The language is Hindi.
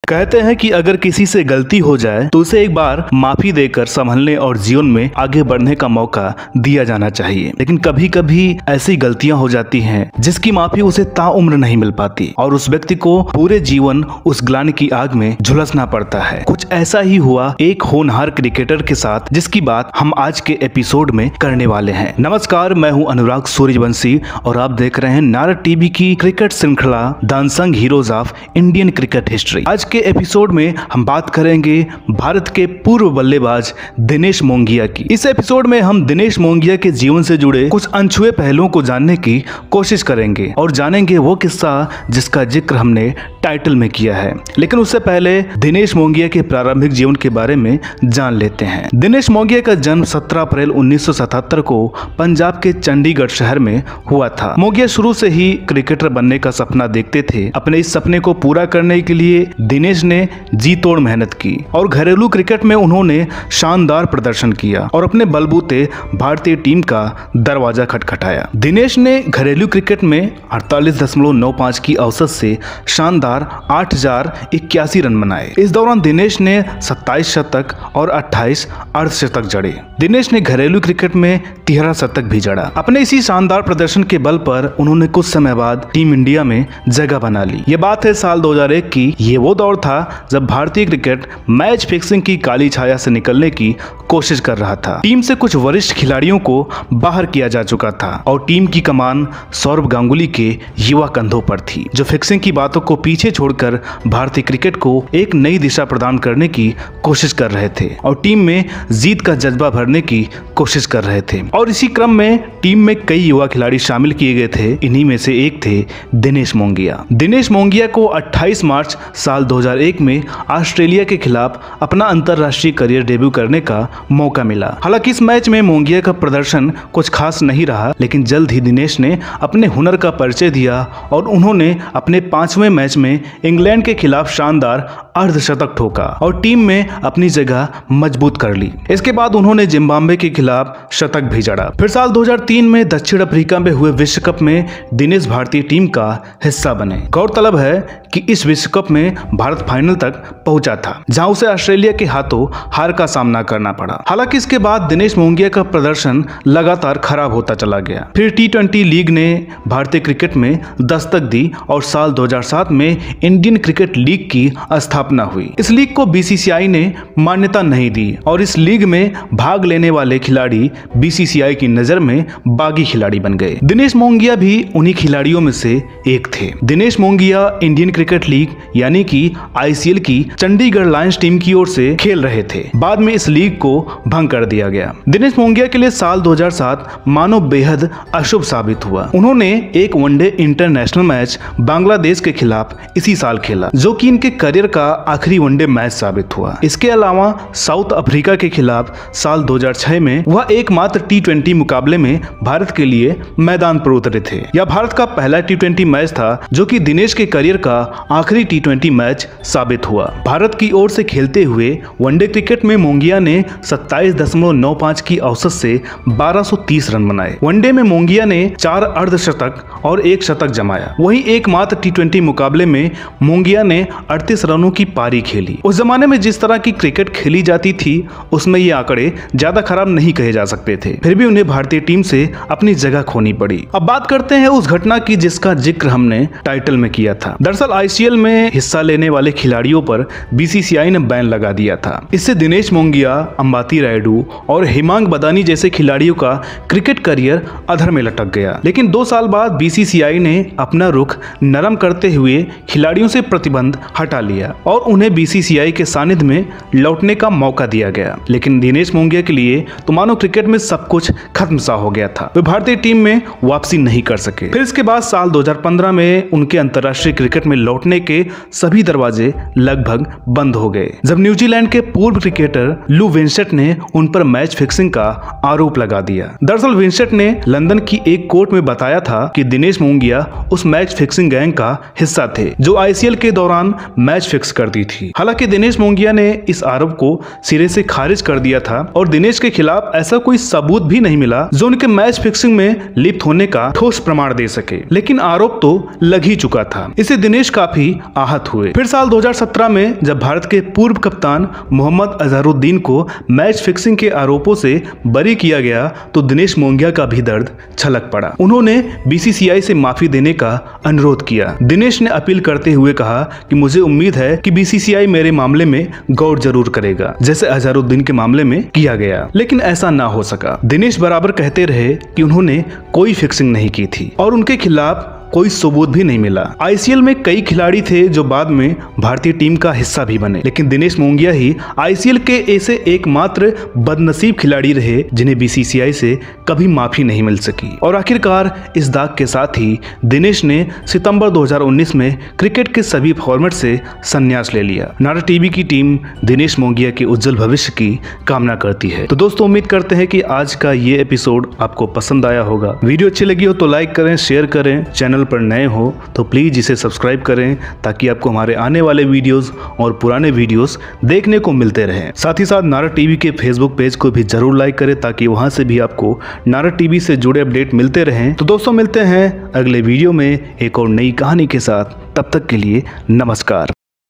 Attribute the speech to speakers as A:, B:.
A: कहते हैं कि अगर किसी से गलती हो जाए तो उसे एक बार माफी देकर संभलने और जीवन में आगे बढ़ने का मौका दिया जाना चाहिए। लेकिन कभी कभी ऐसी गलतियां हो जाती हैं जिसकी माफी उसे ताउम्र नहीं मिल पाती और उस व्यक्ति को पूरे जीवन उस ग्लानि की आग में झुलसना पड़ता है। कुछ ऐसा ही हुआ एक होनहार क्रिकेटर के साथ, जिसकी बात हम आज के एपिसोड में करने वाले हैं। नमस्कार, मैं हूं अनुराग सूर्यवंशी और आप देख रहे हैं नारद टीवी की क्रिकेट श्रृंखला the unsung heroes of Indian cricket history. आज के एपिसोड में हम बात करेंगे भारत के पूर्व बल्लेबाज दिनेश मोंगिया की। इस एपिसोड में हम दिनेश मोंगिया के जीवन से जुड़े कुछ अनछुए पहलुओं को जानने की कोशिश करेंगे और जानेंगे वो किस्सा जिसका जिक्र हमने टाइटल में किया है। लेकिन उससे पहले दिनेश मोंगिया के प्रारंभिक जीवन के बारे में जान लेते हैं। दिनेश मोंगिया का जन्म 17 अप्रैल 1977 को पंजाब के चंडीगढ़ शहर में हुआ था। मोंगिया शुरू से ही क्रिकेटर बनने का सपना देखते थे। अपने इस सपने को पूरा करने के लिए दिनेश ने जी तोड़ मेहनत की और घरेलू क्रिकेट में उन्होंने शानदार प्रदर्शन किया और अपने बलबूते भारतीय टीम का दरवाजा खटखटाया। दिनेश ने घरेलू क्रिकेट में 48.95 की औसत से शानदार 8081 रन बनाए। इस दौरान दिनेश ने 27 शतक और 28 अर्धशतक जड़े। दिनेश ने घरेलू क्रिकेट में 13 शतक भी जड़ा। अपने इसी शानदार प्रदर्शन के बल पर उन्होंने कुछ समय बाद टीम इंडिया में जगह बना ली। ये बात है साल 2001 की। ये वो दौर था जब भारतीय क्रिकेट मैच फिक्सिंग की काली छाया से निकलने की कोशिश कर रहा था। टीम से कुछ वरिष्ठ खिलाड़ियों को बाहर किया जा चुका था और टीम की कमान सौरभ गांगुली के युवा कंधों पर थी, जो फिक्सिंग की बातों को पीछे छोड़कर भारतीय क्रिकेट को एक नई दिशा प्रदान करने की कोशिश कर रहे थे और टीम में जीत का जज्बा भरने की कोशिश कर रहे थे। और इसी क्रम में टीम में कई युवा खिलाड़ी शामिल किए गए थे। इन्हीं में से एक थे दिनेश मोंगिया। दिनेश मोंगिया को 28 मार्च साल 2001 में ऑस्ट्रेलिया के खिलाफ अपना अंतरराष्ट्रीय करियर डेब्यू करने का मौका मिला। हालांकि इस मैच में मोंगिया का प्रदर्शन कुछ खास नहीं रहा, लेकिन जल्द ही दिनेश ने अपने हुनर का परिचय दिया और उन्होंने अपने 5वें मैच में इंग्लैंड के खिलाफ शानदार अर्धशतक ठोका और टीम में अपनी जगह मजबूत कर ली। इसके बाद उन्होंने जिम्बाब्वे के खिलाफ शतक भी जड़ा। फिर साल 2003 में दक्षिण अफ्रीका में हुए विश्व कप में दिनेश भारतीय टीम का हिस्सा बने। गौरतलब है कि इस विश्व कप में भारत फाइनल तक पहुंचा था, जहां उसे ऑस्ट्रेलिया के हाथों हार का सामना करना पड़ा। हालांकि इसके बाद दिनेश मोंगिया का प्रदर्शन लगातार खराब होता चला गया। फिर T20 लीग ने भारतीय क्रिकेट में दस्तक दी और साल 2007 में इंडियन क्रिकेट लीग की स्थापना हुई। इस लीग को BCCI ने मान्यता नहीं दी और इस लीग में भाग लेने वाले खिलाड़ी BCCI की नजर में बागी खिलाड़ी बन गए। दिनेश मोंगिया भी उन्हीं खिलाड़ियों में से एक थे। Dinesh Mongia Indian cricket league यानी कि ICL की चंडीगढ़ लायंस टीम की ओर से खेल रहे थे। बाद में इस लीग को भंग कर दिया गया। दिनेश मोंगिया के लिए साल 2007 मानो बेहद अशुभ साबित हुआ। उन्होंने एक वनडे इंटरनेशनल मैच बांग्लादेश के खिलाफ इसी साल खेला, जो कि इनके करियर का आखिरी वनडे मैच साबित हुआ। इसके अलावा साउथ अफ्रीका के खिलाफ साल 2006 में वह एकमात्र T20 मुकाबले में भारत के लिए मैदान पर उतरे थे। यह भारत का पहला T20 मैच था जो कि दिनेश के करियर का आखिरी T20 मैच साबित हुआ। भारत की ओर से खेलते हुए वनडे क्रिकेट में मोंगिया ने 27.95 की औसत से 1230 रन बनाए। वनडे में मोंगिया ने 4 अर्धशतक और 1 शतक जमाया। वहीं एकमात्र T20 मुकाबले में मोंगिया ने 38 रनों की पारी खेली। उस जमाने में जिस तरह की क्रिकेट खेली जाती थी उसमें ये आंकड़े ज्यादा खराब नहीं कहे जा सकते थे। फिर भी उन्हें भारतीय टीम से अपनी जगह खोनी पड़ी। अब बात करते हैं उस घटना की जिसका जिक्र हमने टाइटल में किया था। दरअसल ICL में हिस्सा लेने वाले खिलाड़ियों पर BCCI ने बैन लगा दिया था। इससे दिनेश मोंगिया, अंबाती रायडू और हिमांग बदानी जैसे खिलाड़ियों का क्रिकेट करियर अधर में लटक गया। लेकिन 2 साल बाद BCCI ने अपना रुख नरम करते हुए खिलाड़ियों से प्रतिबंध हटा लिया और उन्हें BCCI के सानिध्य में लौटने का मौका दिया गया। लेकिन दिनेश मोंगिया के लिए तो मानो क्रिकेट में सब कुछ खत्म सा हो गया था। वे भारतीय टीम में वापसी नहीं कर सके। फिर इसके बाद साल 2015 में उनके अंतर्राष्ट्रीय क्रिकेट में लौटने के सभी दरवाजे लगभग बंद हो गए, जब न्यूजीलैंड के पूर्व क्रिकेटर लू विंसेंट ने उन पर मैच फिक्सिंग का आरोप लगा दिया। दरअसल विंसेंट ने लंदन की एक कोर्ट में बताया था कि दिनेश मोंगिया उस मैच फिक्सिंग गैंग का हिस्सा थे जो ICL के दौरान मैच फिक्स करती थी। हालांकि दिनेश मोंगिया ने इस आरोप को सिरे से खारिज कर दिया था और दिनेश के खिलाफ ऐसा कोई सबूत भी नहीं मिला जो उनके मैच फिक्सिंग में लिप्त होने का ठोस प्रमाण दे सके। लेकिन आरोप तो लग ही चुका था। इससे दिनेश काफी आहत हुए। फिर साल 2017 में में जब भारत के पूर्व कप्तान मोहम्मद अजहरुद्दीन को मैच फिक्सिंग के आरोपों से बरी किया गया तो दिनेश मोंगिया का भी दर्द छलक पड़ा। उन्होंने बीसीसीआई से माफी देने का अनुरोध किया। दिनेश ने अपील करते हुए कहा कि मुझे उम्मीद है कि बीसीसीआई मेरे मामले में गौर जरूर करेगा, जैसे अजहरुद्दीन के मामले में किया गया, लेकिन ऐसा ना हो सका। दिनेश बराबर कहते रहे कि उन्होंने कोई फिक्सिंग नहीं की थी और उनके खिलाफ कोई सबूत भी नहीं मिला। आईसीएल में कई खिलाड़ी थे जो बाद में भारतीय टीम का हिस्सा भी बने, लेकिन दिनेश मोंगिया ही आईसीएल के ऐसे एकमात्र बदनसीब खिलाड़ी रहे जिन्हें बीसीसीआई से कभी माफी नहीं मिल सकी। और आखिरकार इस दाग के साथ ही दिनेश ने सितंबर 2019 में क्रिकेट के सभी फॉर्मेट से संन्यास ले लिया। नारा टीवी की टीम दिनेश मोंगिया के उज्जवल भविष्य की कामना करती है। तो दोस्तों, उम्मीद करते हैं कि आज का ये एपिसोड आपको पसंद आया होगा। वीडियो अच्छी लगी हो तो लाइक करें, शेयर करें। चैनल पर नए हो तो प्लीज इसे सब्सक्राइब करें ताकि आपको हमारे आने वाले वीडियोस और पुराने वीडियोस देखने को मिलते रहें। साथ ही साथ नारा टीवी के फेसबुक पेज को भी जरूर लाइक करें ताकि वहां से भी आपको नारा टीवी से जुड़े अपडेट मिलते रहें। तो दोस्तों, मिलते हैं अगले वीडियो में एक और नई कहानी के साथ। तब तक के लिए नमस्कार।